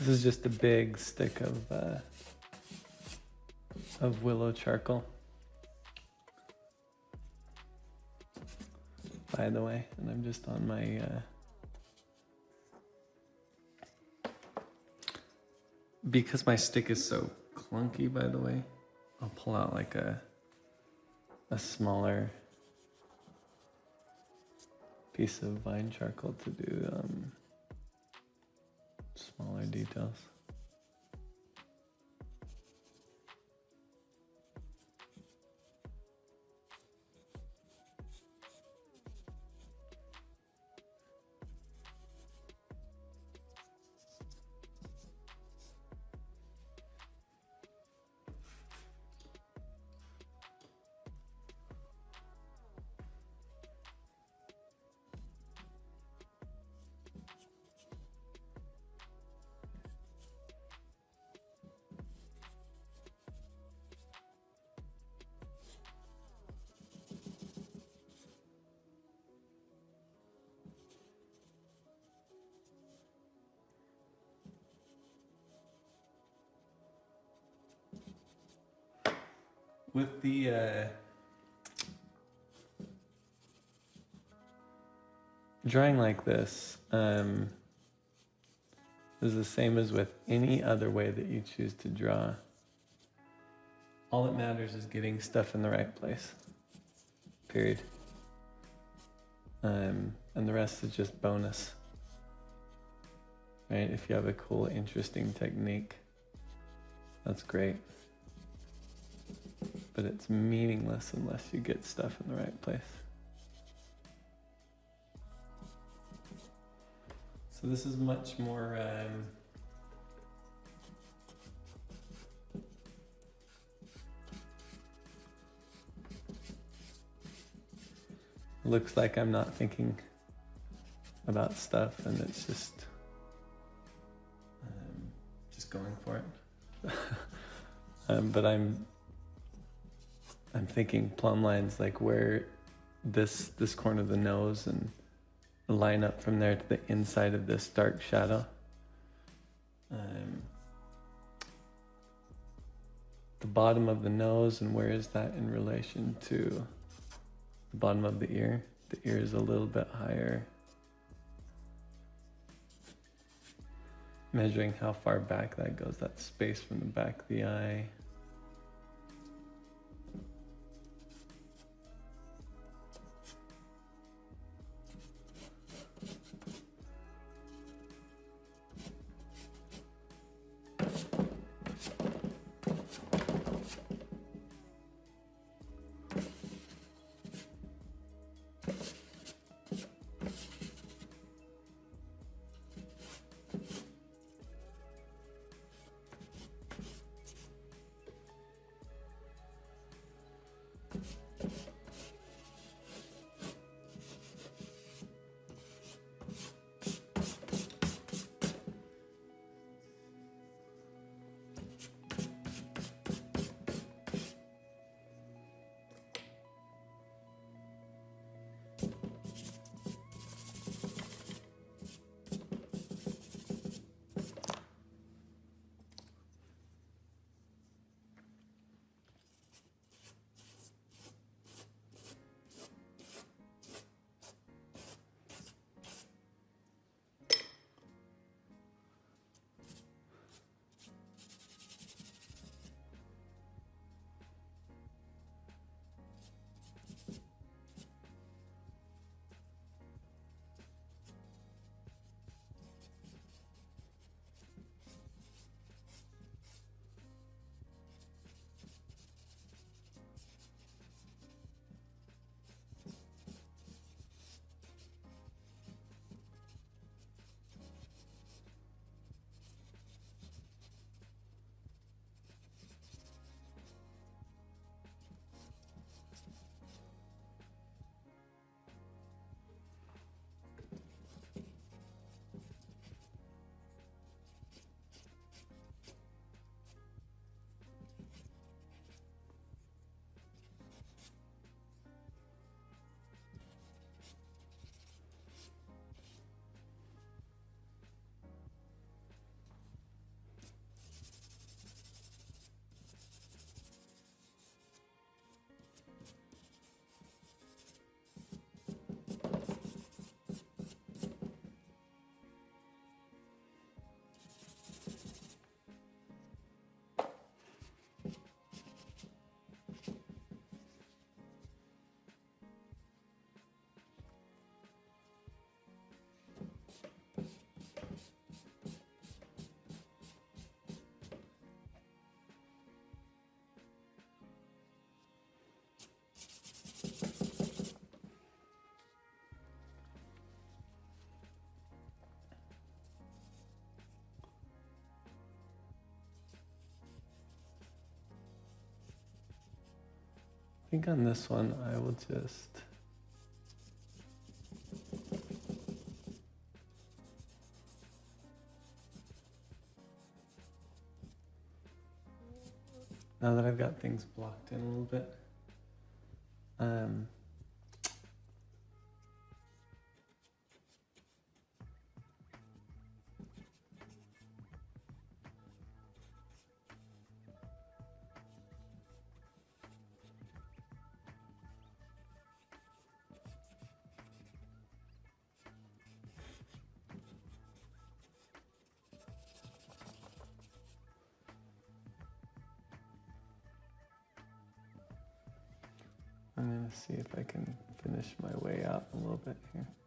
This is just a big stick of willow charcoal, by the way, and I'm just on my because my stick is so clunky, by the way, I'll pull out like a smaller piece of vine charcoal to do smaller details. With the drawing like this is the same as with any other way that you choose to draw. All that matters is getting stuff in the right place, period. And the rest is just bonus, right? If you have a cool, interesting technique, that's great. But it's meaningless unless you get stuff in the right place. So this is much more looks like I'm not thinking about stuff, and it's just going for it. But I'm thinking plumb lines, like where this corner of the nose, and line up from there to the inside of this dark shadow. The bottom of the nose, and where is that in relation to the bottom of the ear? The ear is a little bit higher. Measuring how far back that goes, that space from the back of the eye. think on this one, I will just... Now that I've got things blocked in a little bit, I'm going to see if I can finish my way out a little bit here.